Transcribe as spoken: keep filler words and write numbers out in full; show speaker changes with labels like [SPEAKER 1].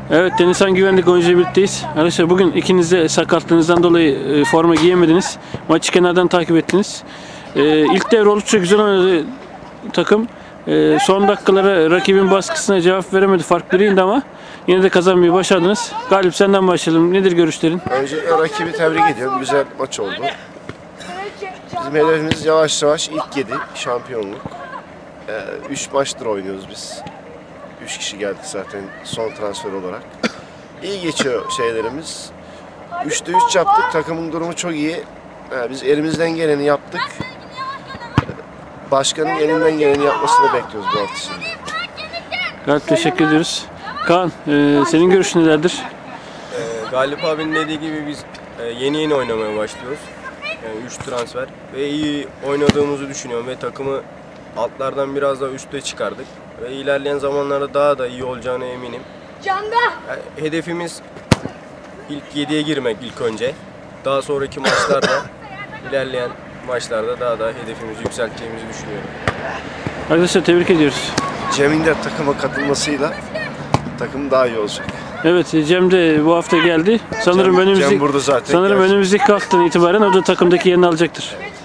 [SPEAKER 1] Evet, Denizhan Güvenlik oyuncu birlikteyiz. Arkadaşlar bugün ikiniz de sakatlığınızdan dolayı e, forma giyemediniz. Maçı kenardan takip ettiniz. E, ilk devre oldukça güzel oynadı takım. E, son dakikalara rakibin baskısına cevap veremedi. Fark biriydi ama yine de kazanmayı başardınız. Galip, senden başlayalım. Nedir görüşlerin?
[SPEAKER 2] Öncelikle rakibi tebrik ediyorum. Güzel maç oldu. Bizim hedefimiz yavaş yavaş ilk yedi şampiyonluk. Üç ee, maçtır oynuyoruz biz. Üç kişi geldik zaten son transfer olarak. İyi geçiyor şeylerimiz. Üçte üç yaptık. Takımın durumu çok iyi. Ee, biz elimizden geleni yaptık. Başkanın elinden geleni yapmasını bekliyoruz bu hafta sonu.
[SPEAKER 1] Galip, teşekkür ediyoruz. Kaan, e, senin görüşün nelerdir?
[SPEAKER 3] Ee, Galip abinin dediği gibi biz e, yeni yeni oynamaya başlıyoruz. Yani üç transfer ve iyi oynadığımızı düşünüyorum ve takımı altlardan biraz daha üste çıkardık. Ve ilerleyen zamanlarda daha da iyi olacağına eminim. Yani hedefimiz ilk yediye girmek ilk önce. Daha sonraki maçlarda, ilerleyen maçlarda daha da hedefimizi yükselteceğimizi düşünüyorum.
[SPEAKER 1] Arkadaşlar, tebrik ediyoruz.
[SPEAKER 2] Cem'in de takıma katılmasıyla takım daha iyi olacak.
[SPEAKER 1] Evet, Cem de bu hafta geldi. Sanırım
[SPEAKER 2] Cem,
[SPEAKER 1] önümüzdeki
[SPEAKER 2] Cem burada zaten.
[SPEAKER 1] sanırım
[SPEAKER 2] Gerçekten.
[SPEAKER 1] önümüzdeki haftadan itibaren o da takımdaki yerini alacaktır.